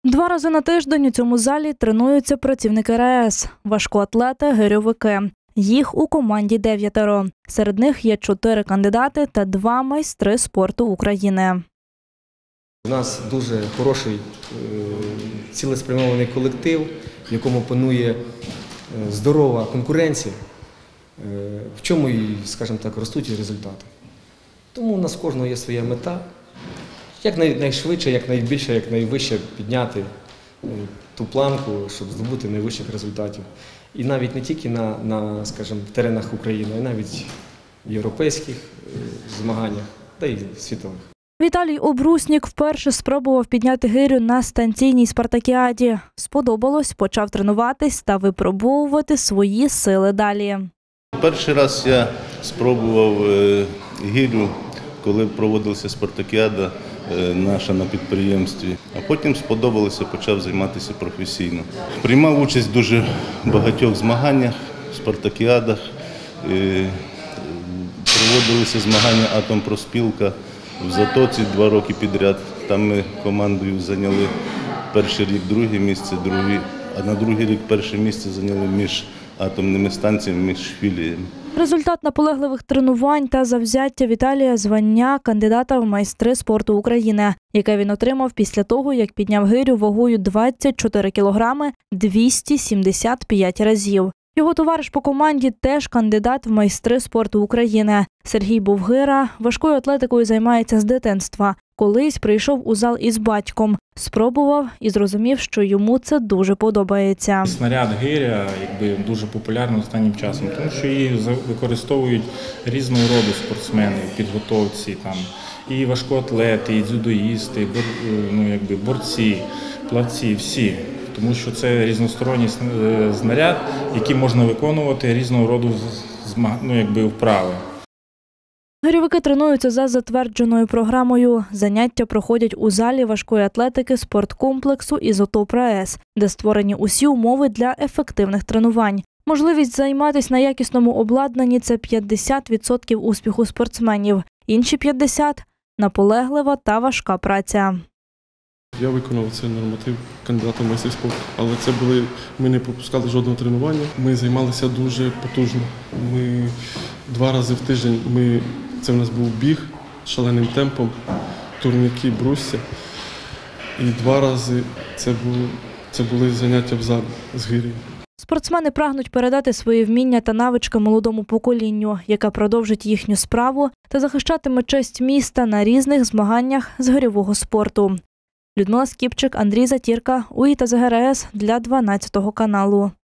2 рази на тиждень у цьому залі тренуються працівники РАЕС – важкоатлети, гирьовики. Їх у команді 9. Серед них є 4 кандидати та 2 майстри спорту України. У нас дуже хороший, цілеспрямований колектив, в якому панує здорова конкуренція, в чому і, скажімо так, ростуть і результати. Тому у нас в кожного є своя мета – якнайшвидше, якнайбільше, якнайвище підняти ту планку, щоб здобути найвищих результатів. І навіть не тільки на скажімо, теренах України, а навіть в європейських змаганнях, та й світових. Віталій Обруснік вперше спробував підняти гирю на станційній спартакіаді. Сподобалось, почав тренуватись та випробовувати свої сили далі. Перший раз я спробував гирю, коли проводилася спартакіада наша на підприємстві. А потім сподобалося, почав займатися професійно. Приймав участь в дуже багатьох змаганнях, спартакіадах. Проводилися змагання «Атомпроспілка» в Затоці 2 роки підряд. Там ми командою зайняли перший рік друге місце, а на другий рік перше місце зайняли між атомними станціями, між філіями. Результат наполегливих тренувань та завзяття Віталія – звання кандидата в майстри спорту України, яке він отримав після того, як підняв гирю вагою 24 кілограми 275 разів. Його товариш по команді – теж кандидат в майстри спорту України. Сергій Бовгира важкою атлетикою займається з дитинства. Колись прийшов у зал із батьком, спробував і зрозумів, що йому це дуже подобається. Снаряд гиря дуже популярний останнім часом, тому що її використовують різного роду спортсмени в підготовці. І важкоатлети, і дзюдоїсти, борці, плавці – всі. Тому що це різносторонній снаряд, який можна виконувати різного роду вправи. Гирьовики тренуються за затвердженою програмою. Заняття проходять у залі важкої атлетики спорткомплексу «Ізотоп РАЕС», де створені усі умови для ефективних тренувань. Можливість займатися на якісному обладнанні – це 50% успіху спортсменів. Інші 50% – наполеглива та важка праця. Я виконав цей норматив кандидата в майстри спорту, але ми не пропускали жодного тренування. Ми займалися дуже потужно. Ми 2 рази в тиждень, це в нас був біг шаленим темпом, турніки, брусся. І 2 рази це були заняття в залі з гирею. Спортсмени прагнуть передати свої вміння та навички молодому поколінню, яке продовжить їхню справу та захищатиме честь міста на різних змаганнях з гирьового спорту. Людмила Скіпчик, Андрій Затірка, УІТА ЗГРС для 12 каналу.